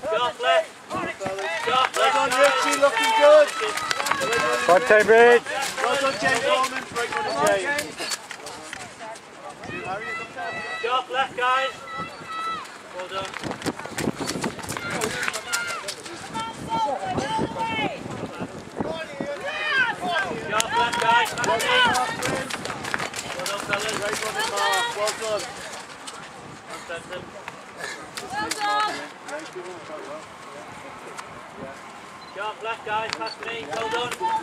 Sharp left. Sharp left. Well done, Richie, looking good. Well done, Rich. Well done, James Coleman. Great one, James. Sharp left, guys. Well done. Sharp left, guys. Well done, Mark. Well done, fellas. Great one, Mark. Well done. Sharp left, guys. Past me. Well done. Well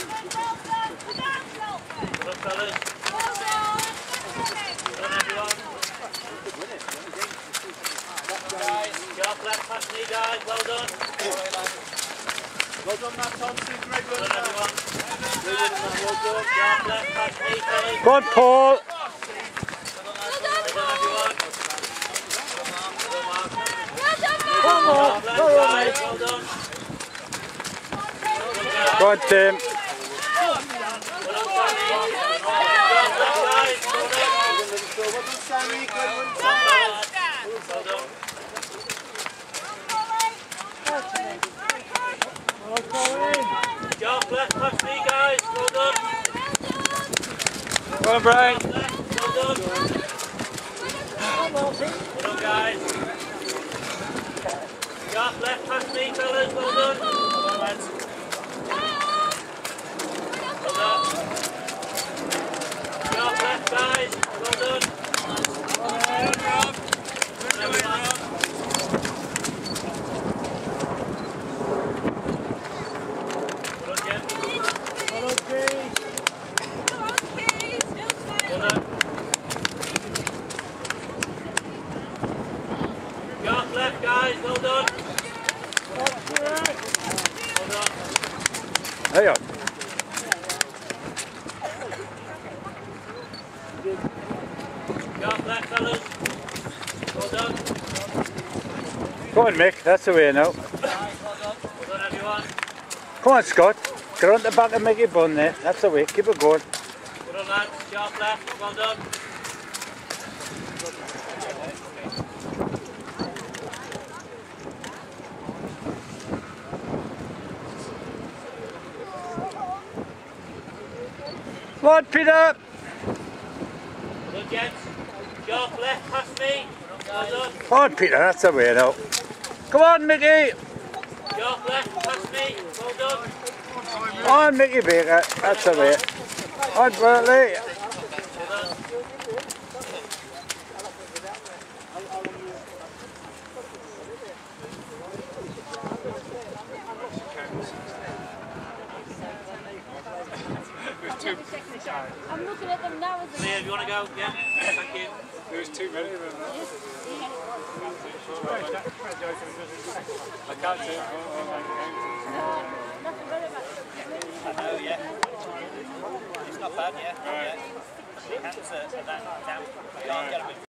done, fellas. Well done, everyone. Sharp left, past me, guys. Well done. Well done, Matt Thompson. Great Well one, done, Matt. everyone. Great one, Matt. Well done. Sharp left, past me, fellas. Go on, Paul. Well done, everyone. Well done, Mark. Come on. Sharp left, guys. Well done. Go on, Tim. Well done, Sammy. Sharp left, guys. Well done. Well done, Sammy. Great one, Well Sammy. done. Sharp left, past me, guys. Well done. Go on, Brian. Sharp left, well done. Well done, guys. Sharp left, past me, fellas. Well done. Well done, lads. Well done. Sharp left, guys. Well done. Well done, everyone. Well done, Jim. Well done. Sharp left, guys. Well done. Well done. Hang on. Sharp left, fellas. Well done. Go on, Mick. That's the way now. Well done, everyone. Come on, Scott. Get on the back and make it bun there. That's the way. Keep it going. Well done, lads. Sharp left. Well done. Come on, Peter. Well done, gents. Sharp left, past me. Well done. Come on, Peter. That's the way now. Come on, Mickey. Sharp left, past me. Well done. Come on, Mickey Baker. That's the way. Come on, Bertley. Well done. I'm looking at them now as a... Leah, you want to go? Yeah? Thank you. There was too many of them. I can't see it. I know, yeah. It's not bad, yeah. Yeah. The hands are that damp. I can't get them in.